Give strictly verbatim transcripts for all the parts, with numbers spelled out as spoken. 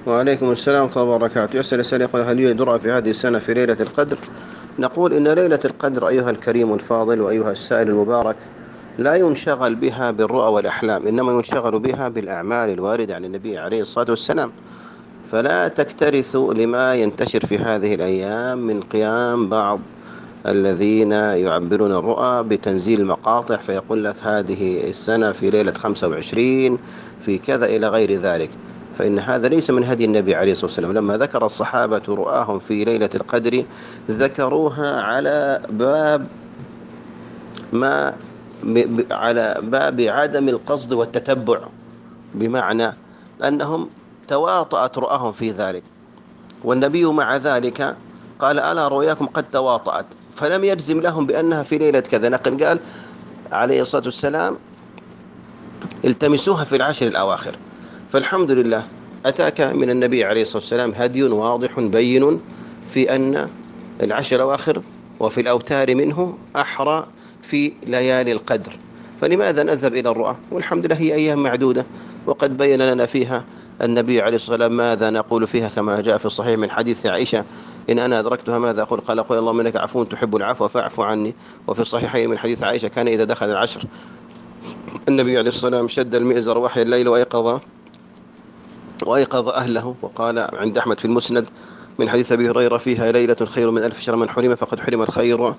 وعليكم السلام ورحمة الله وبركاته. يسأل سائل يقول: هل يوجد رؤى في هذه السنة في ليلة القدر؟ نقول إن ليلة القدر أيها الكريم الفاضل وأيها السائل المبارك لا ينشغل بها بالرؤى والأحلام، إنما ينشغل بها بالأعمال الواردة عن النبي عليه الصلاة والسلام. فلا تكترثوا لما ينتشر في هذه الأيام من قيام بعض الذين يعبرون الرؤى بتنزيل مقاطع، فيقول لك هذه السنة في ليلة خمسة وعشرين في كذا إلى غير ذلك. فإن هذا ليس من هدي النبي عليه الصلاة والسلام. لما ذكر الصحابة رؤاهم في ليلة القدر ذكروها على باب ما على باب عدم القصد والتتبع، بمعنى أنهم تواطأت رؤاهم في ذلك، والنبي مع ذلك قال: ألا رؤياكم قد تواطأت، فلم يجزم لهم بأنها في ليلة كذا، لكن قال عليه الصلاة والسلام: التمسوها في العشر الأواخر. فالحمد لله أتاك من النبي عليه الصلاة والسلام هدي واضح بين في أن العشر الأواخر وفي الأوتار منه أحرى في ليالي القدر، فلماذا نذهب إلى الرؤى؟ والحمد لله هي أيام معدودة، وقد بين لنا فيها النبي عليه الصلاة والسلام ماذا نقول فيها، كما جاء في الصحيح من حديث عائشة: إن أنا أدركتها ماذا أقول؟ قال: قل اللهم إنك عفو تحب العفو فاعف عني. وفي الصحيحين من حديث عائشة: كان إذا دخل العشر النبي عليه الصلاة والسلام شد المئزر وحي الليل وأيقظ وأيقظ أهله. وقال عند أحمد في المسند من حديث أبي هريرة: فيها ليلة خير من ألف شهر، من حرم فقد حرم الخير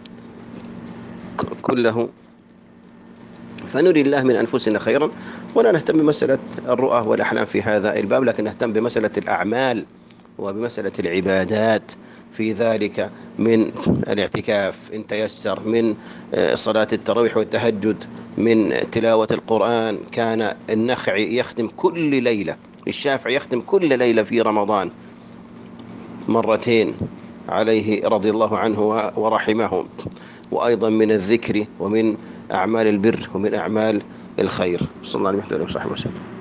كله. فنري الله من أنفسنا خيرا، ولا نهتم بمسألة الرؤى والأحلام في هذا الباب، لكن نهتم بمسألة الأعمال وبمسألة العبادات في ذلك، من الاعتكاف إن تيسر، من صلاة التراويح والتهجد، من تلاوة القرآن. كان النخعي يختم كل ليلة، الشافعي يختم كل ليلة في رمضان مرتين عليه رضي الله عنه ورحمه. وأيضا من الذكر ومن أعمال البر ومن أعمال الخير. صلى الله عليه وسلم.